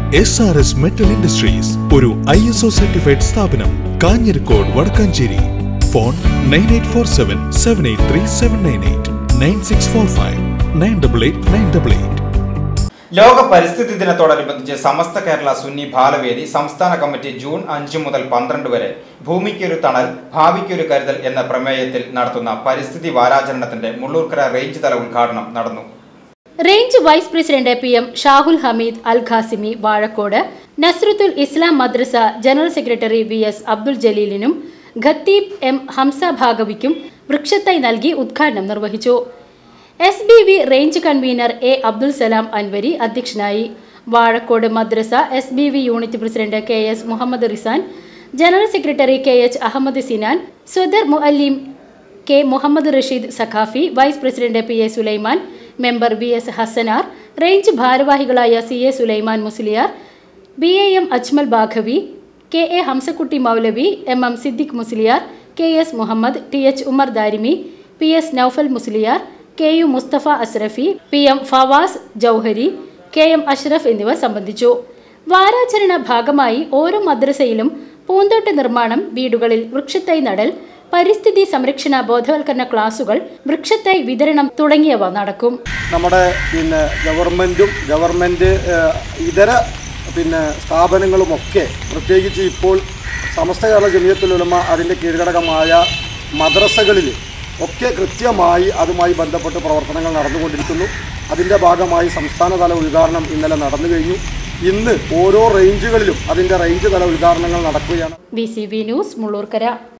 SRS Metal Industries, ഒരു ISO certified സ്ഥാപനം, Kanjirakode Vadakkanchery. Phone 9847 783 798 9645 988 988. ലോക പരിസ്ഥിതി ദിനത്തോടനുബന്ധിച്ച് സമസ്ത കേരള സുന്നി ബാലവേദി സംസ്ഥാന കമ്മിറ്റി ജൂൺ 5 മുതൽ 12 വരെ ഭൂമിക്കൊരു തണൽ ഭാവിക്കൊരു കരുതൽ എന്ന പ്രമേയത്തിൽ നടത്തുന്ന പരിസ്ഥിതി വാരാചരണത്തിന്റെ മുള്ളൂർക്കര റേഞ്ച് തല ഉദ്ഘാടനം നടന്നു. Range vice president PM Shahul Hameed Al Qasimi Vazhakkode, Nasrathul Islam Madrasa general secretary VS Abdul ജലീലിനും ഖത്തീബ് M ഹംസ ഭാഗവിക്കും വൃക്ഷത്തൈ നൽകി ഉദ്ഘാടനം നിർവഹിച്ചു. SBV range convener A Abdul Salam Anvari അധ്യക്ഷനായി. Vazhakkode Madrasa SBV unit president KS Muhammad Rizan, general secretary KH Ahmed Sinan, സ്വദർ മുഅല്ലിം K Muhammad Rasheed Saqafi, vice president PA Sulaiman, member VS Hasanar, range ഭാരവാഹികളായ CA Sulaiman Musliyar, BAM Ajmal Baqavi, KA Hamsakutty Moulavi, MM Siddique Musliyar, KS Muhammad, TH Umar Darimi, PS Noufal Musliyar, KU Musthafa Asrafi, PM Fawaz Jouhari, KM Ashraf എന്നിവർ സംബന്ധിച്ചു. വാരാചരണ ഭാഗമായി ഓരോ മദ്രസയിലും പൂന്തോട്ട നിർമ്മാണം, വീടുകളിൽ വൃക്ഷത്തൈ നടൽ, പരിസ്ഥിതി സംരക്ഷണ ബോധവൽക്കരണ ക്ലാസുകൾ, വൃക്ഷത്തൈ വിതരണം തുടങ്ങിയവ നടക്കും. നമ്മുടെ ഗവൺമെന്റ് ഇതര സ്ഥാപനങ്ങളുമൊക്കെ പ്രത്യേകിച്ച് ഇപ്പോൾ സമസ്ത കേരള ജമിയത്തുൽ ഉലമ അതിൻ്റെ കീഴ്ഘടകമായ മദ്രസകളിൽ ഒക്കെ കൃത്യമായി അതുമായി ബന്ധപ്പെട്ട് പ്രവർത്തനങ്ങൾ നടന്നുകൊണ്ടിരിക്കുന്നു. അതിൻ്റെ ഭാഗമായി സംസ്ഥാനതല ഉദ്ഘാടനം ഇന്നലെ നടന്നു കഴിഞ്ഞു. ഇന്ന് ഓരോ റേഞ്ചുകളിലും അതിൻ്റെ റേഞ്ച് തല ഉദ്ഘാടനങ്ങൾ നടക്കുകയാണ്. VCV news Mullurkara.